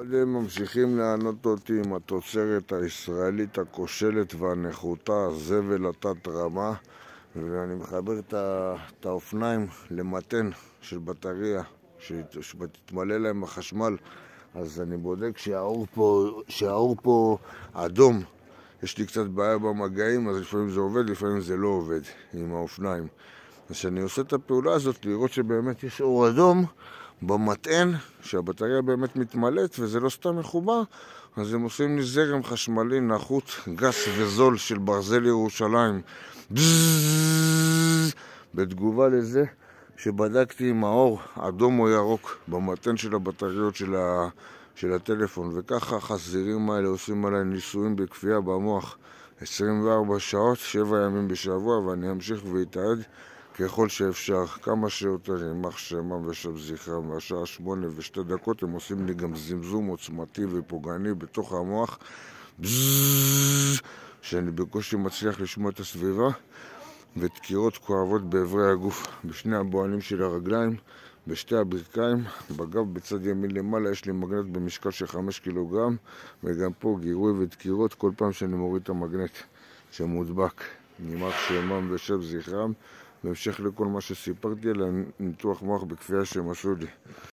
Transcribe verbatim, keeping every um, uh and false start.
הם ממשיכים לענות אותי עם התוצרת הישראלית הכושלת והנחותה, זבל התת רמה, ואני מחבר את האופניים למתן של בטריה שתתמלא להם החשמל. אז אני בודק שהאור פה, שהאור פה אדום. יש לי קצת בעיה במגעים, אז לפעמים זה עובד, לפעמים זה לא עובד עם האופניים. אז כשאני עושה את הפעולה הזאת, לראות שבאמת יש אור אדום במטען, שהבטריה באמת מתמלאת וזה לא סתם מחובר, אז הם עושים לי זרם חשמלי נחות, גס וזול של ברזל ירושלים. בתגובה לזה שבדקתי עם האור אדום או ירוק במטען של הבטריות של, ה... של הטלפון, וככה החזירים האלה עושים עליי ניסויים בכפייה במוח עשרים וארבע שעות, שבע ימים בשבוע, ואני אמשיך ויתעד ככל שאפשר, כמה שיותר, יימח שמם ושב זכרם. והשעה שמונה ושתי דקות הם עושים לי גם זמזום עוצמתי ופוגעני בתוך המוח, בזזזז, שאני בקושי מצליח לשמוע את הסביבה, ודקירות כואבות בעברי הגוף, בשני הבועלים של הרגליים, בשתי הברכיים, בגב בצד ימין למעלה יש לי מגנט במשקל של חמש קילוגרם, וגם פה גירוי ודקירות כל פעם שאני מוריד את המגנט שמודבק. יימח שמם ושב זכרם. בהמשך לכל מה שסיפרתי על הניתוח מוח בכפייה שהם עשו לי.